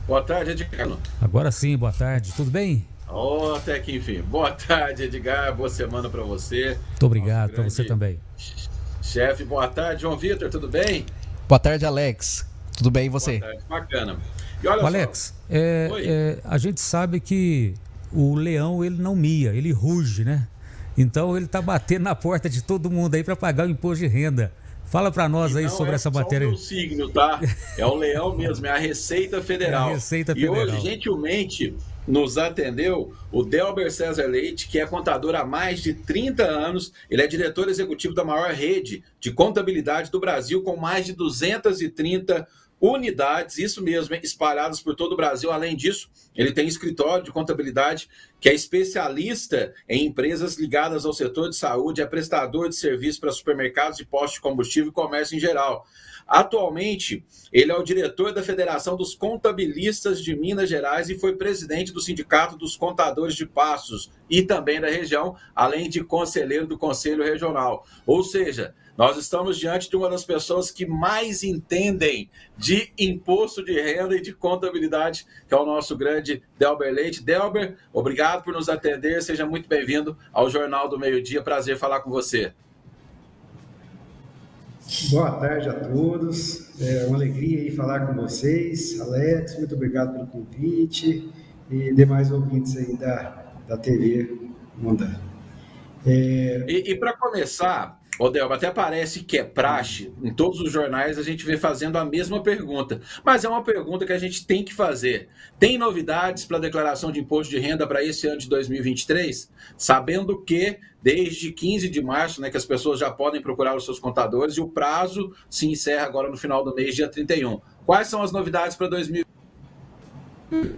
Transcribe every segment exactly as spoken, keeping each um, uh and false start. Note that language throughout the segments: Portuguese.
Boa tarde, Edgar. Agora sim, boa tarde, tudo bem? Oh, até que enfim. Boa tarde, Edgar. Boa semana para você. Muito Nosso obrigado, para você grande também. chefe. Boa tarde, João Vitor. Tudo bem? Boa tarde, Alex. Tudo bem e Boa você? tarde. Bacana. E O olha só. Alex, é, Oi. é, a gente sabe que o leão ele não mia, ele ruge, né? Então ele tá batendo na porta de todo mundo aí para pagar o imposto de renda. Fala para E nós aí não sobre é essa só o matéria meu aí. signo, tá? É o leão mesmo, é a Receita É a Federal. Receita E hoje, Federal. gentilmente, nos atendeu o Delber César Leite, que é contador há mais de trinta anos. Ele é diretor executivo da maior rede de contabilidade do Brasil, com mais de duzentas e trinta unidades, isso mesmo, hein, espalhadas por todo o Brasil. Além disso, ele tem escritório de contabilidade que é especialista em empresas ligadas ao setor de saúde, é prestador de serviço para supermercados e postos de combustível e comércio em geral. Atualmente, ele é o diretor da Federação dos Contabilistas de Minas Gerais e foi presidente do Sindicato dos Contadores de Passos e também da região, além de conselheiro do Conselho Regional. Ou seja, nós estamos diante de uma das pessoas que mais entendem de imposto de renda e de contabilidade, que é o nosso grande Delber Leite. Delber, obrigado por nos atender, seja muito bem-vindo ao Jornal do Meio-Dia, prazer falar com você. Boa tarde a todos, é uma alegria aí falar com vocês. Alex, muito obrigado pelo convite e demais ouvintes aí da, da T V Mondani. É... E, e para começar, Odelba, até parece que é praxe, em todos os jornais a gente vê fazendo a mesma pergunta, mas é uma pergunta que a gente tem que fazer. Tem novidades para a declaração de imposto de renda para esse ano de dois mil e vinte e três? Sabendo que desde quinze de março, né, que as pessoas já podem procurar os seus contadores e o prazo se encerra agora no final do mês, dia trinta e um. Quais são as novidades para dois mil e vinte?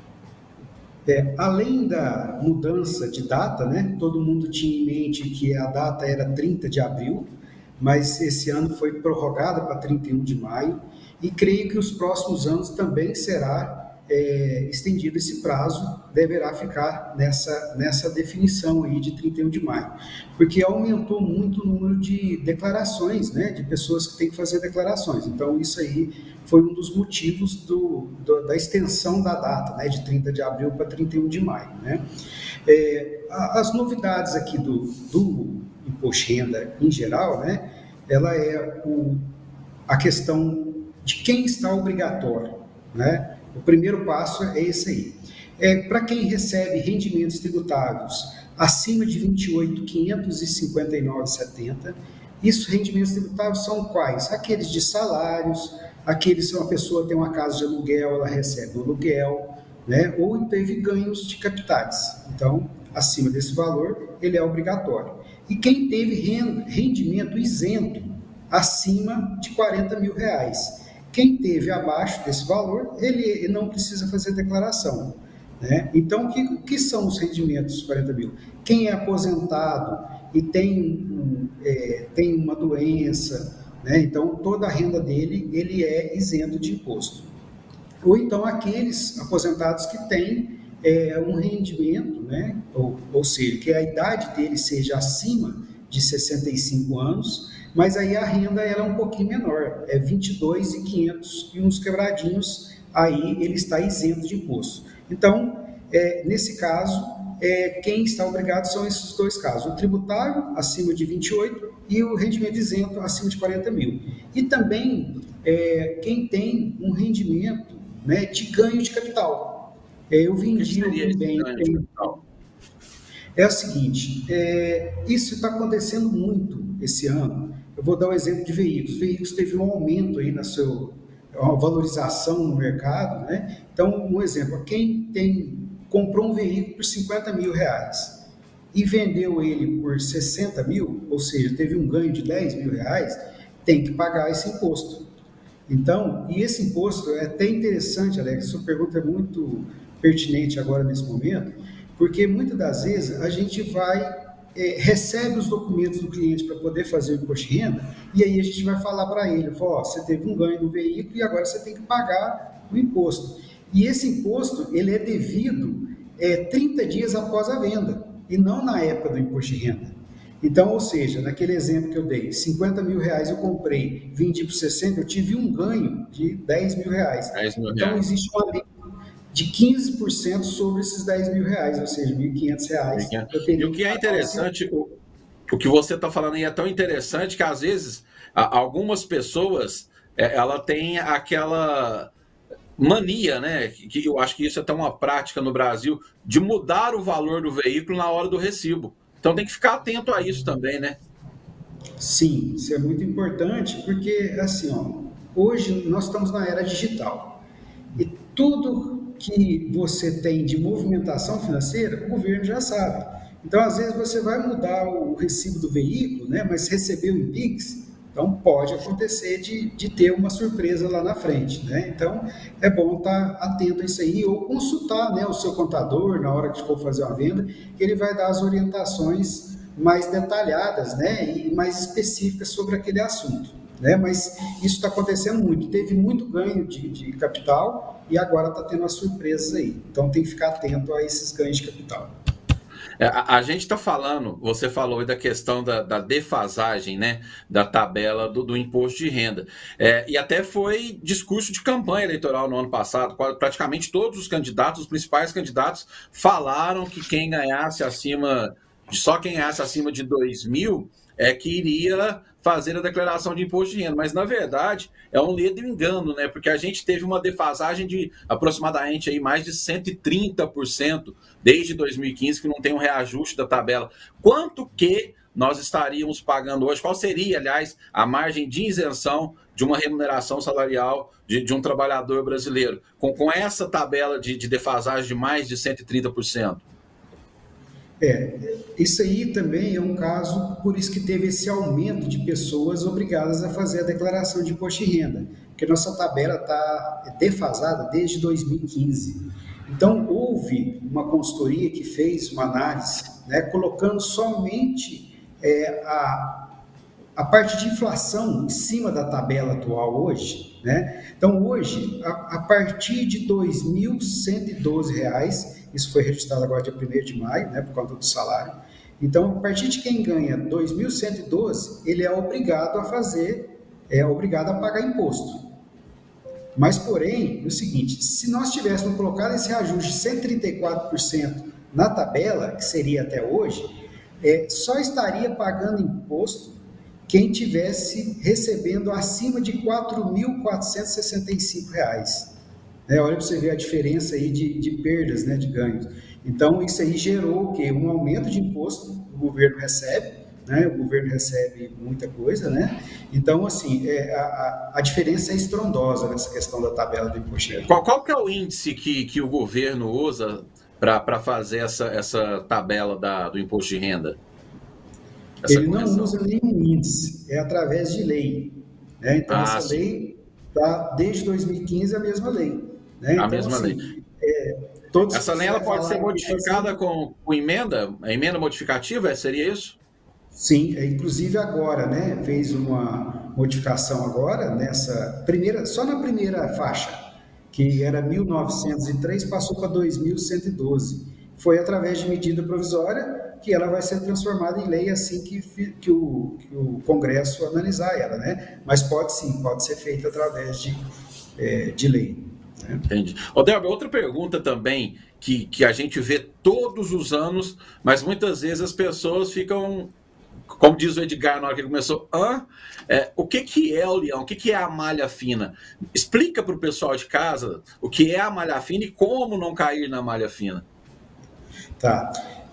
É, além da mudança de data, né, todo mundo tinha em mente que a data era trinta de abril, mas esse ano foi prorrogada para trinta e um de maio, e creio que os próximos anos também será é, estendido esse prazo, deverá ficar nessa, nessa definição aí de trinta e um de maio, porque aumentou muito o número de declarações, né, de pessoas que têm que fazer declarações. Então isso aí foi um dos motivos do, do, da extensão da data, né, de trinta de abril para trinta e um de maio. Né? É, as novidades aqui do, do imposto de renda em geral, né, ela é o, a questão de quem está obrigatório. Né? O primeiro passo é esse aí. É, para quem recebe rendimentos tributáveis acima de vinte e oito mil quinhentos e cinquenta e nove reais e setenta centavos, isso rendimentos tributáveis são quais? Aqueles de salários, aqueles se uma pessoa tem uma casa de aluguel, ela recebe um aluguel, né? Ou teve ganhos de capitais. Então, acima desse valor, ele é obrigatório. E quem teve renda, rendimento isento acima de quarenta mil reais. Quem teve abaixo desse valor, ele não precisa fazer declaração. Né? Então, o que, o que são os rendimentos de quarenta mil? Quem é aposentado e tem, um, é, tem uma doença, né? Então toda a renda dele ele é isento de imposto. Ou então aqueles aposentados que têm é, um rendimento, né? ou, ou seja, que a idade dele seja acima de sessenta e cinco anos, mas aí a renda ela é um pouquinho menor, é vinte e dois mil e quinhentos e uns quebradinhos, aí ele está isento de imposto. Então, é, nesse caso, é, quem está obrigado são esses dois casos, o tributário acima de vinte e oito e o rendimento isento acima de quarenta mil. E também é, quem tem um rendimento, né, de ganho de capital. É, eu vendi um bem... É o seguinte, é, isso está acontecendo muito esse ano. Eu vou dar um exemplo de veículos. Veículos teve um aumento aí na sua uma valorização no mercado, né? Então, um exemplo, quem tem, comprou um veículo por cinquenta mil reais e vendeu ele por sessenta mil, ou seja, teve um ganho de dez mil reais, tem que pagar esse imposto. Então, e esse imposto é até interessante, Alex, sua pergunta é muito pertinente agora nesse momento, porque muitas das vezes a gente vai, é, recebe os documentos do cliente para poder fazer o imposto de renda, e aí a gente vai falar para ele, ó, você teve um ganho no veículo e agora você tem que pagar o imposto. E esse imposto, ele é devido é, trinta dias após a venda, e não na época do imposto de renda. Então, ou seja, naquele exemplo que eu dei, cinquenta mil reais eu comprei, vendi por sessenta, eu tive um ganho de dez mil reais. dez mil então, reais. existe uma lei de quinze por cento sobre esses dez mil reais, ou seja, mil e quinhentos reais. E o que é interessante, o, o que você está falando aí é tão interessante que às vezes a, algumas pessoas é, ela tem aquela mania, né? Que eu acho que isso é até uma prática no Brasil, de mudar o valor do veículo na hora do recibo. Então tem que ficar atento a isso também, né? Sim, isso é muito importante, porque assim, ó, hoje nós estamos na era digital e tudo que você tem de movimentação financeira, o governo já sabe. Então, às vezes, você vai mudar o recibo do veículo, né, mas recebeu em Pix, então pode acontecer de, de ter uma surpresa lá na frente, né? Então, é bom estar atento a isso aí, ou consultar, né, o seu contador na hora que for fazer uma venda, que ele vai dar as orientações mais detalhadas, né, e mais específicas sobre aquele assunto, né? Mas isso está acontecendo muito, teve muito ganho de, de capital e agora está tendo as surpresas aí. Então, tem que ficar atento a esses ganhos de capital. É, a, a gente está falando, você falou aí da questão da, da defasagem, né, da tabela do, do imposto de renda. É, e até foi discurso de campanha eleitoral no ano passado. Praticamente todos os candidatos, os principais candidatos, falaram que quem ganhasse acima, só quem ganhasse acima de dois mil é que iria fazer a declaração de imposto de renda. Mas, na verdade, é um ledo engano, né? Porque a gente teve uma defasagem de aproximadamente aí mais de cento e trinta por cento desde dois mil e quinze, que não tem um reajuste da tabela. Quanto que nós estaríamos pagando hoje? Qual seria, aliás, a margem de isenção de uma remuneração salarial de, de um trabalhador brasileiro, com, com essa tabela de, de defasagem de mais de cento e trinta por cento? É, isso aí também é um caso, por isso que teve esse aumento de pessoas obrigadas a fazer a declaração de imposto de renda, porque nossa tabela está defasada desde dois mil e quinze. Então, houve uma consultoria que fez uma análise, né, colocando somente é, a, a parte de inflação em cima da tabela atual hoje, né? Então, hoje, a, a partir de dois mil cento e doze reais, isso foi registrado agora dia primeiro de maio, né, por conta do salário. Então, a partir de quem ganha dois mil cento e doze, ele é obrigado a fazer, é obrigado a pagar imposto. Mas, porém, é o seguinte, se nós tivéssemos colocado esse reajuste de cento e trinta e quatro por cento na tabela, que seria até hoje, é, só estaria pagando imposto quem tivesse recebendo acima de quatro mil quatrocentos e sessenta e cinco reais. É, olha para você ver a diferença aí de, de perdas, né, de ganhos. Então, isso aí gerou o quê? Um aumento de imposto, o governo recebe, né, o governo recebe muita coisa, né? Então, assim, é, a, a diferença é estrondosa nessa questão da tabela do imposto de renda. Qual, qual que é o índice que, que o governo usa para fazer essa, essa tabela da, do imposto de renda? Essa Ele correção? não usa nenhum índice, é através de lei, né? Então, Ah, essa sim. lei está desde dois mil e quinze a mesma lei. Né? Então, A mesma assim, lei. É, todos Essa lei ela pode ser falaram que modificada fazer- com, com emenda? A emenda modificativa, seria isso? Sim, é, inclusive agora, né, fez uma modificação agora nessa primeira, só na primeira faixa, que era mil novecentos e três, passou para dois mil cento e doze. Foi através de medida provisória que ela vai ser transformada em lei assim que, fi- que, o, que o Congresso analisar ela, né? Mas pode sim, pode ser feita através de, é, de lei. Né? Entendi. Ô, Delber, outra pergunta também que, que a gente vê todos os anos, mas muitas vezes as pessoas ficam, como diz o Edgar na hora que ele começou, Hã? É, o que, que é o leão? O que, que é a malha fina? Explica para o pessoal de casa o que é a malha fina e como não cair na malha fina. Tá.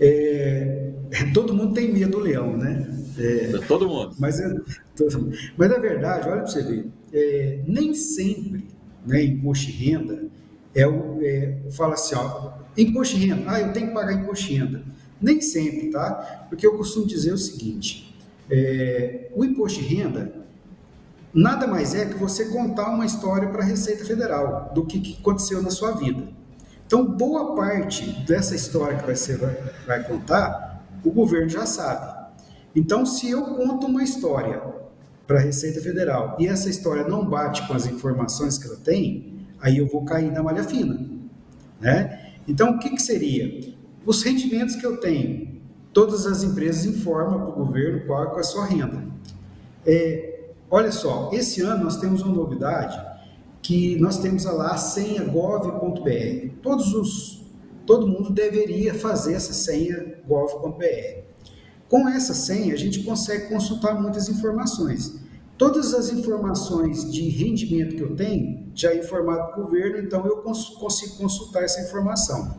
É, todo mundo tem medo do leão, né? É, Todo mundo. Mas, é- todo- mas na verdade, olha para você ver, é, nem sempre, né, imposto de renda é o é, fala assim, ó, imposto de renda, ah, eu tenho que pagar imposto de renda. Nem sempre, tá? Porque eu costumo dizer o seguinte, é, o imposto de renda nada mais é que você contar uma história para a Receita Federal do que, que aconteceu na sua vida. Então, boa parte dessa história que você vai, vai contar, o governo já sabe. Então, se eu conto uma história para a Receita Federal e essa história não bate com as informações que ela tem, aí eu vou cair na malha fina, né? Então, o que, que seria? Os rendimentos que eu tenho, todas as empresas informam para o governo qual é a sua renda. É, olha só, esse ano nós temos uma novidade que nós temos lá a senha gov ponto br. Todos os, todo mundo deveria fazer essa senha gov ponto br. Com essa senha, a gente consegue consultar muitas informações. Todas as informações de rendimento que eu tenho, já é informado para o governo, então eu cons- consigo consultar essa informação.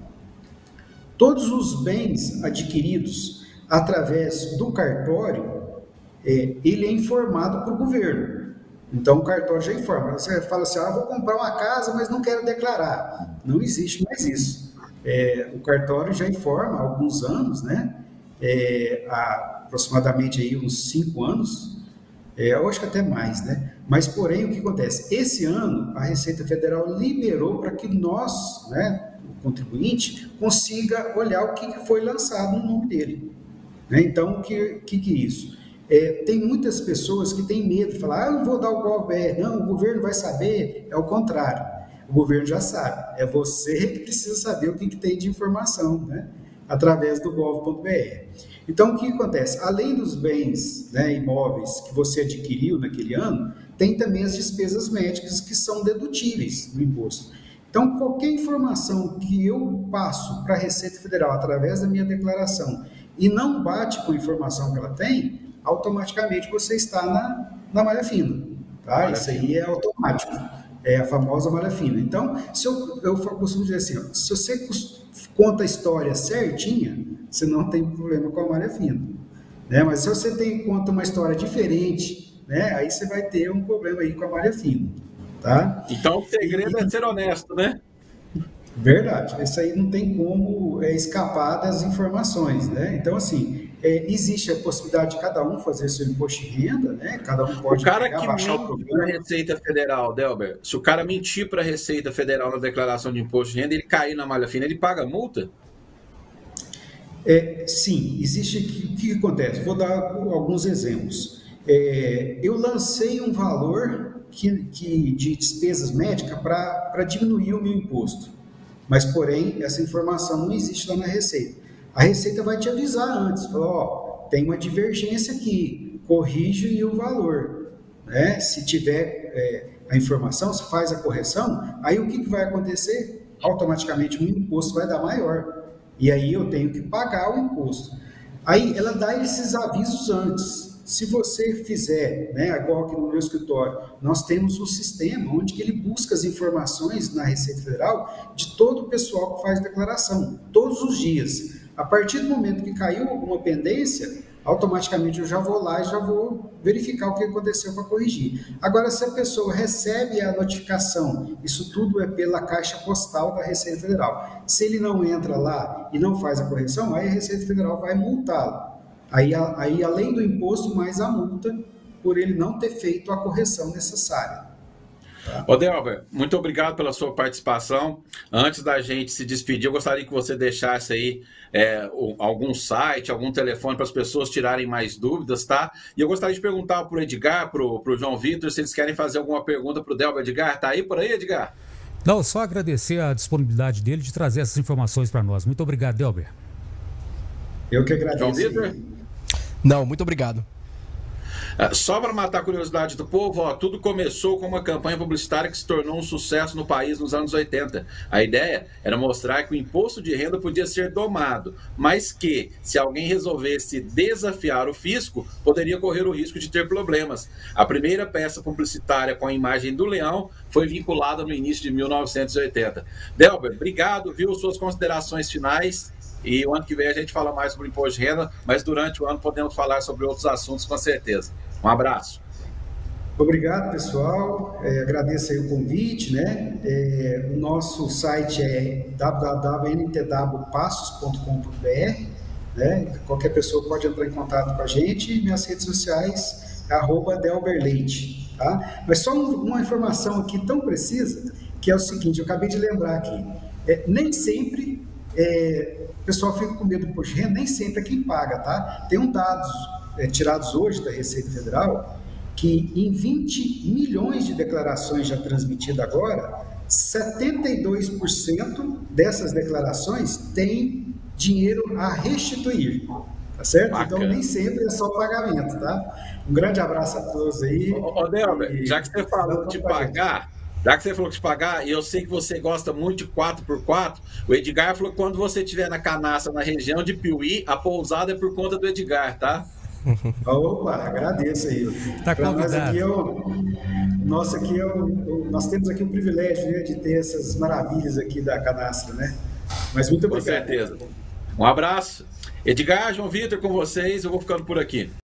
Todos os bens adquiridos através do cartório, é, ele é informado para o governo. Então, o cartório já informa. Você fala assim, ah, vou comprar uma casa, mas não quero declarar. Não existe mais isso. É, o cartório já informa há alguns anos, né? É, há aproximadamente aí uns cinco anos, é, eu acho que até mais, né? Mas, porém, o que acontece? Esse ano, a Receita Federal liberou para que nós, né, o contribuinte, consiga olhar o que foi lançado no nome dele. Né? Então, o que, que, que é isso? É, tem muitas pessoas que têm medo de falar, ah, eu não vou dar o gov.br, não, o governo vai saber. É o contrário, o governo já sabe, é você que precisa saber o que, que tem de informação, né? Através do gov ponto br. Então, o que acontece? Além dos bens, né, imóveis que você adquiriu naquele ano, tem também as despesas médicas que são dedutíveis no imposto. Então, qualquer informação que eu passo para a Receita Federal através da minha declaração e não bate com a informação que ela tem, automaticamente você está na, na malha fina. Tá? Malha Isso fina. Aí é automático. É a famosa malha fina. Então, se eu, eu costumo dizer assim, ó, se você conta a história certinha, você não tem problema com a malha fina. Né? Mas se você tem, conta uma história diferente, né? Aí você vai ter um problema aí com a malha fina. Tá? Então, o segredo e, é ser honesto, né? Verdade. Isso aí não tem como é, escapar das informações, né? Então, assim, é, existe a possibilidade de cada um fazer seu imposto de renda, né? Cada um pode o cara pegar, que baixar o mente para a Receita Federal, Delber, se o cara mentir para a Receita Federal na declaração de imposto de renda, ele cair na malha fina, ele paga multa? É, sim, existe. O que, que acontece? Vou dar alguns exemplos. É, eu lancei um valor que, que, de despesas médicas para diminuir o meu imposto, mas, porém, essa informação não existe lá na Receita. A Receita vai te avisar antes, fala, ó, tem uma divergência aqui, corrige o valor. Né? Se tiver é, a informação, se faz a correção, aí o que, que vai acontecer? Automaticamente o imposto vai dar maior. E aí eu tenho que pagar o imposto. Aí ela dá esses avisos antes. Se você fizer, né, igual aqui no meu escritório, nós temos um sistema onde que ele busca as informações na Receita Federal de todo o pessoal que faz declaração, todos os dias. A partir do momento que caiu alguma pendência, automaticamente eu já vou lá e já vou verificar o que aconteceu para corrigir. Agora, se a pessoa recebe a notificação, isso tudo é pela caixa postal da Receita Federal. Se ele não entra lá e não faz a correção, aí a Receita Federal vai multá-lo. Aí, aí, além do imposto, mais a multa por ele não ter feito a correção necessária. Tá? Ô, Delber, muito obrigado pela sua participação. Antes da gente se despedir, eu gostaria que você deixasse aí é, algum site, algum telefone para as pessoas tirarem mais dúvidas, tá? E eu gostaria de perguntar para o Edgar, para o João Vitor, se eles querem fazer alguma pergunta para o Delber. Edgar, tá aí por aí, Edgar? Não, só agradecer a disponibilidade dele de trazer essas informações para nós. Muito obrigado, Delber. Eu que agradeço. João Vitor? Não, muito obrigado. Só para matar a curiosidade do povo, ó, tudo começou com uma campanha publicitária que se tornou um sucesso no país nos anos oitenta. A ideia era mostrar que o imposto de renda podia ser domado, mas que, se alguém resolvesse desafiar o fisco, poderia correr o risco de ter problemas. A primeira peça publicitária com a imagem do leão foi vinculada no início de mil novecentos e oitenta. Delber, obrigado, viu? Suas considerações finais. E o ano que vem a gente fala mais sobre imposto de renda, mas durante o ano podemos falar sobre outros assuntos com certeza. Um abraço. Obrigado, pessoal. É, agradeço aí o convite, né? É, o nosso site é w w w ponto n t w passos ponto com ponto b r, né? Qualquer pessoa pode entrar em contato com a gente. Minhas redes sociais é arroba delberleite, tá? Mas só uma informação aqui tão precisa, que é o seguinte, eu acabei de lembrar aqui. É, nem sempre... É, o pessoal fica com medo do imposto de renda, nem sempre é quem paga, tá? Tem um dados é, tirados hoje da Receita Federal que em vinte milhões de declarações já transmitidas agora, setenta e dois por cento dessas declarações tem dinheiro a restituir, tá certo? Bacana. Então nem sempre é só pagamento, tá? Um grande abraço a todos aí. Ô, ô Delber, e... já que você falou de pagar, Já que você falou que te pagar, e eu sei que você gosta muito de quatro por quatro, o Edgar falou que quando você estiver na Canastra, na região de Piuí, a pousada é por conta do Edgar, tá? Opa, agradeço aí. Tá Para nós convidado. aqui, é o, nossa, aqui é o, nós temos aqui o privilégio, né, de ter essas maravilhas aqui da Canastra, né? Mas muito Com obrigado. certeza. Um abraço. Edgar, João Vitor, com vocês, eu vou ficando por aqui.